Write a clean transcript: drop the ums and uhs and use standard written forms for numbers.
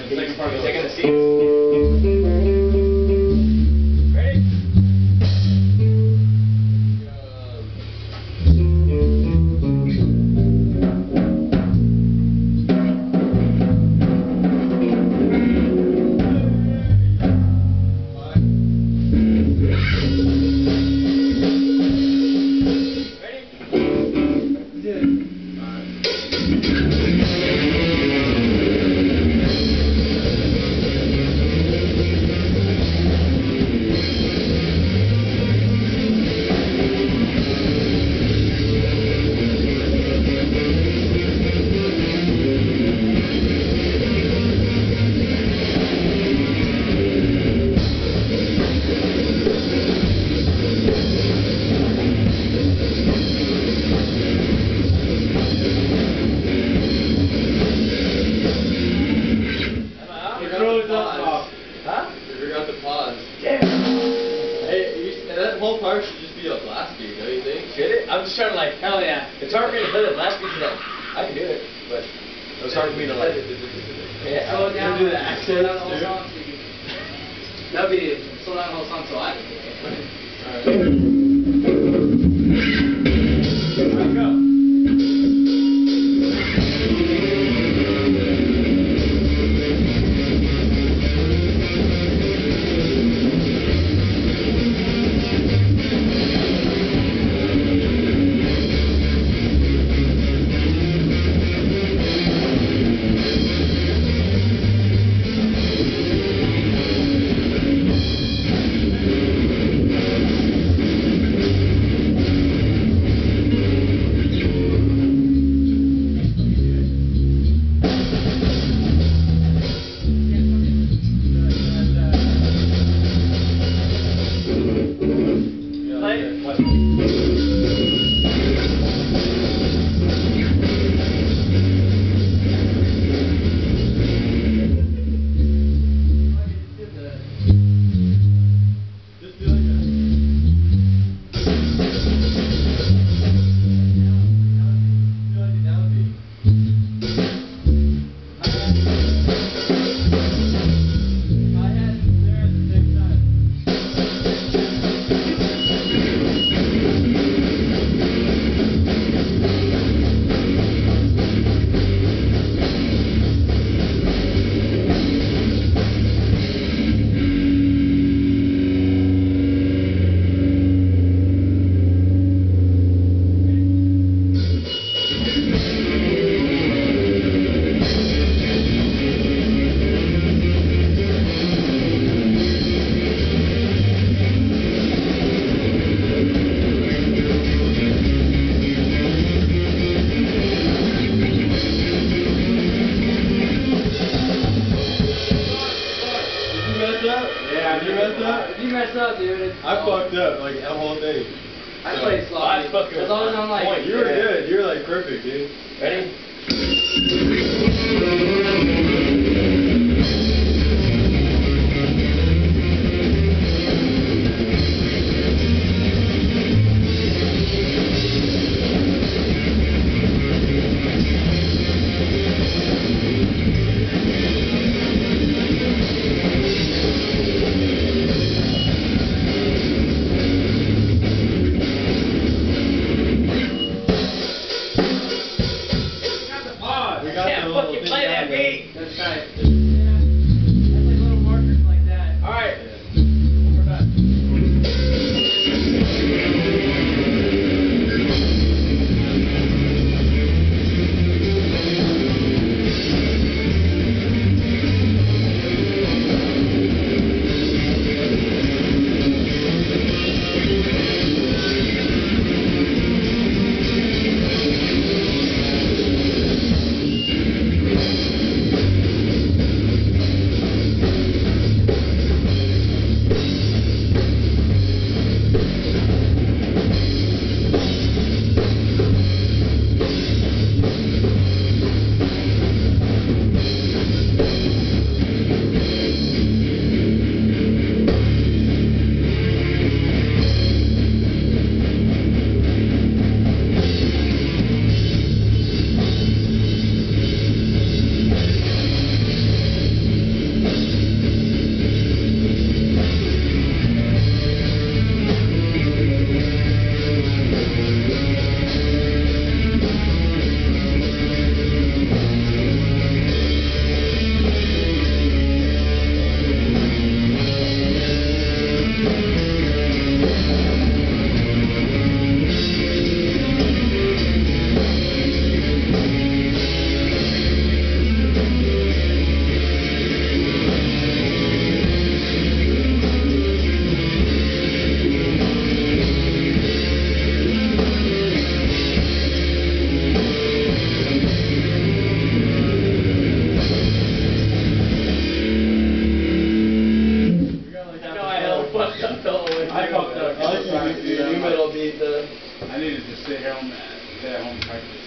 Second part, taking the seats. I'm just trying to like, hell yeah. It's hard for me to play the blast beat because I can do it, but it was hard for me to like. Yeah, slow it down. Do the accent. Slow down the whole song. That'd be slow down the whole song so I can do it. Alright. Alright, go. Yeah, you messed up? You messed up, dude. I fucked up like the whole thing. I played sloppy. As long as I'm like... You were good. You were like perfect, dude. Ready? Can't fucking play that beat. That's right. Yeah. That's like little markers like that. All right. We're back. stay home practice.